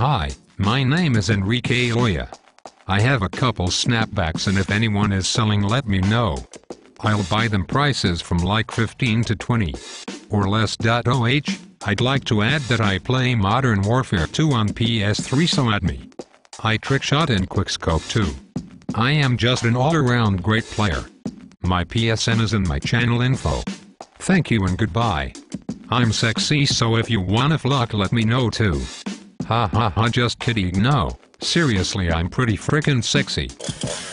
Hi, my name is Enrique Oya. I have a couple snapbacks and if anyone is selling let me know. I'll buy them prices from like 15 to 20 or less. I'd like to add that I play Modern Warfare 2 on PS3 so add me. I trickshot and quickscope too. I am just an all-around great player. My PSN is in my channel info. Thank you and goodbye. I'm sexy so if you wanna flock let me know too. Ha ha ha, just kidding, no, seriously I'm pretty frickin' sexy.